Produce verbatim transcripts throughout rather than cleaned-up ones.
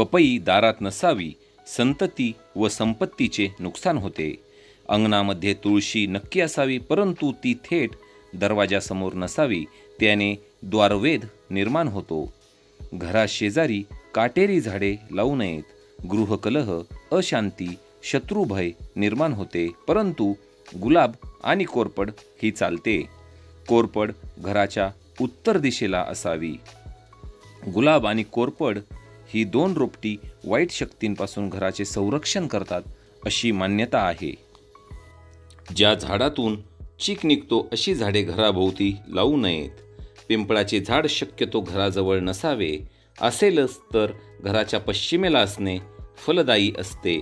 पपई दारात नसावी, संतती व संपत्तीचे नुकसान होते. अंगणामध्ये तुळशी नक्की असावी, परंतु ती थेट दरवाजासमोर नसावी, त्याने द्वारवेध निर्माण होतो. घराशेजारी काटेरी झाडे लावू नयेत. गृहकलह, अशांती, शत्रुभय निर्माण होते, परंतु गुलाब आणि कोरपड ही चालते. कोरपड घराच्या उत्तर दिशेला असावी. गुलाब आणि कोरपड ही दोन रोपटी वाईट शक्तींपासून घराचे संरक्षण करतात अशी मान्यता आहे. ज्या झाडातून चीक निघतो अशी झाडे घराभोवती लावू नयेत. पिंपळाचे झाड शक्यतो घराजवळ नसावे, असेलच तर घराच्या पश्चिमेला असणे फलदायी असते.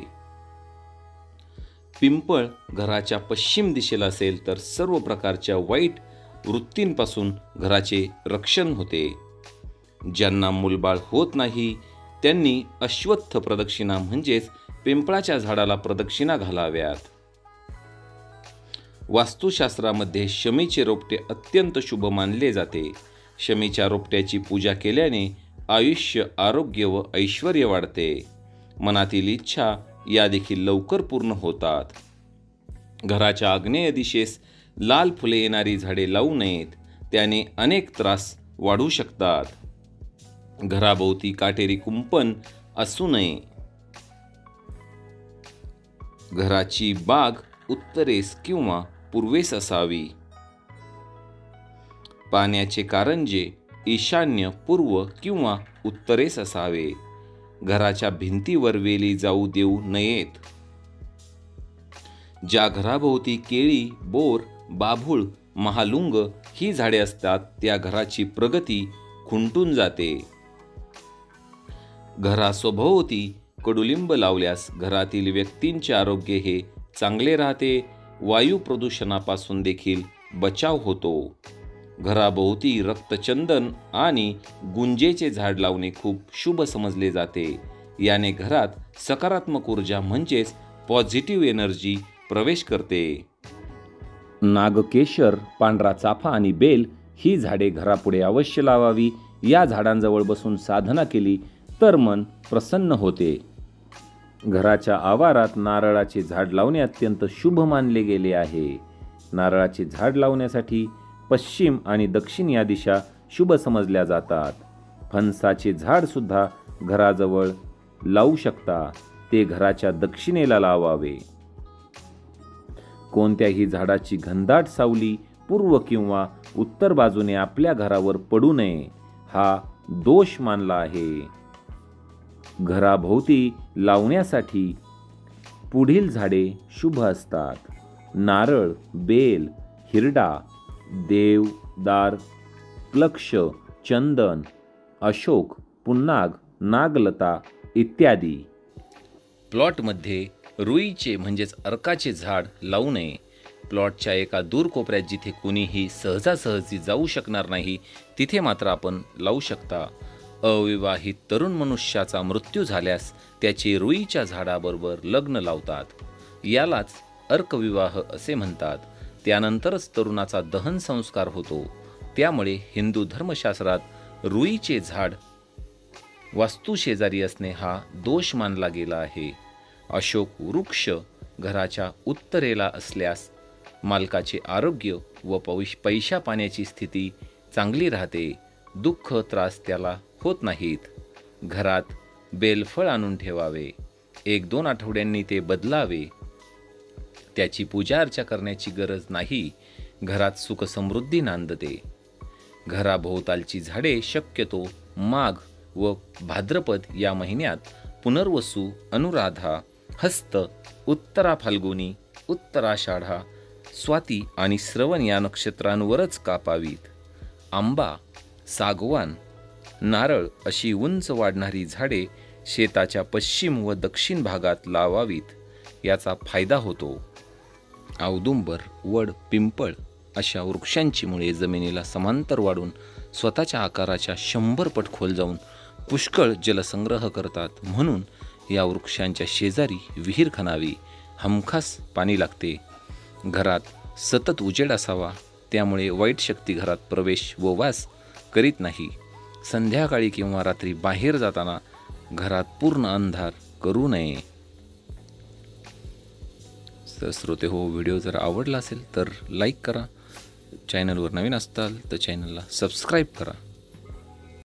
पिंपळ घराच्या पश्चिम दिशेला असेल तर सर्व प्रकारच्या वाईट वृत्तींपासून घराचे रक्षण होते. ज्यांना मूलबाळ होत नाही त्यांनी अश्वत्थ प्रदक्षिणा म्हणजेच पिंपळाच्या झाडाला प्रदक्षिणा घालाव्यात. वास्तुशास्त्रामध्ये शमीचे रोपटे अत्यंत शुभ मानले जाते. शमीच्या रोपट्याची पूजा केल्याने आयुष्य, आरोग्य व ऐश्वर्य वाढते. मनातील इच्छा या देखील लवकर पूर्ण होतात. घराच्या आग्नेय दिशेस लाल फुले येणारी झाडे लावू नयेत, त्याने अनेक त्रास वाढू शकतात. घराभोवती काटेरी कुंपण असू नये. घराची बाग उत्तरेस किंवा पूर्वेस असावी. पाण्याचे कारंजे ईशान्य, पूर्व किंवा उत्तरेस असावे. घराच्या भिंतीवर वेली जाऊ देऊ नयेत. ज्या घराभोवती केळी, बोर, बाभूळ, महालुंग ही झाडे असतात त्या घराची प्रगती खुंटून जाते. घरासोभोवती कडुलिंब लावल्यास घरातील व्यक्तींचे आरोग्य हे चांगले राहते. वायू प्रदूषणापासून देखील बचाव होतो. घराभोवती रक्तचंदन आणि गुंजेचे झाड लावणे खूप शुभ समजले जाते. याने घरात सकारात्मक ऊर्जा म्हणजेच पॉझिटिव्ह एनर्जी प्रवेश करते. नागकेशर, पांढरा चाफा आणि बेल ही झाडे घरापुढे अवश्य लावावी. या झाडांजवळ बसून साधना केली तर मन प्रसन्न होते. घराच्या आवारात नारळाचे झाड लावणे अत्यंत शुभ मानले गेले आहे. नारळाचे झाड लावण्यासाठी पश्चिम आणि दक्षिण या दिशा शुभ समजल्या जातात. फणसाचे झाड सुद्धा घराजवळ लावू शकता, ते घराच्या दक्षिणेला लावावे. कोणत्याही झाडाची घनदाट सावली पूर्व किंवा उत्तर बाजूने आपल्या घरावर पडू नये, हा दोष मानला आहे. घराभोवती लावण्यासाठी पुढील झाडे शुभ असतात: नारळ, बेल, हिरडा, देवदार, प्लक्ष, चंदन, अशोक, पुन्नाग, नागलता इत्यादी. प्लॉटमध्ये रुईचे म्हणजेच अर्काचे झाड लावू नये. प्लॉटच्या एका दूर कोपऱ्यात जिथे कुणीही सहजासहजी जाऊ शकणार नाही तिथे मात्र आपण लावू शकता. अविवाहित तरुण मनुष्याचा मृत्यू झाल्यास त्याचे रुईच्या झाडाबरोबर लग्न लावतात. यालाच अर्कविवाह असे म्हणतात. त्यानंतरच तरुणाचा दहन संस्कार होतो. त्यामुळे हिंदू धर्मशास्त्रात रुईचे झाड वास्तुशेजारी असणे हा दोष मानला गेला आहे. अशोक वृक्ष घराच्या उत्तरेला असल्यास मालकाचे आरोग्य व पैशा पाण्याची स्थिती चांगली राहते. दुःख त्रास त्याला होत नाहीत. घरात बेलफळ आणून ठेवावे. एक दोन आठवड्यांनी ते बदलावे. त्याची पूजा अर्चा करण्याची गरज नाही. घरात सुख समृद्धी नांदते. घराभोवतालची झाडे शक्यतो माघ व भाद्रपद या महिन्यात पुनर्वसू, अनुराधा, हस्त, उत्तरा फाल्गुनी, उत्तराषाढा, स्वाती आणि श्रवण या नक्षत्रांवरच कापावीत. आंबा, सागवान, नारळ अशी उंच वाढणारी झाडे शेताच्या पश्चिम व दक्षिण भागात लावावीत. याचा फायदा होतो. औदुंबर, वड, पिंपळ अशा वृक्षांची मुळे जमिनीला समांतर वाढून स्वतःच्या आकाराच्या शंभर पट खोल जाऊन पुष्कळ जलसंग्रह करतात. म्हणून या वृक्षांच्या शेजारी विहीर खणावी. हमखास पाणी लागते. घरात सतत उजेड असावा. त्यामुळे वाईट शक्ती घरात प्रवेश व वास करीत नाही. संध्याकाळी किंवा रात्री बाहेर जाताना घरात पूर्ण अंधार करू नये. तर श्रोते हो, व्हिडिओ जर आवडला असेल तर लाईक करा. चॅनलवर नवीन असताल तर चॅनलला सबस्क्राईब करा.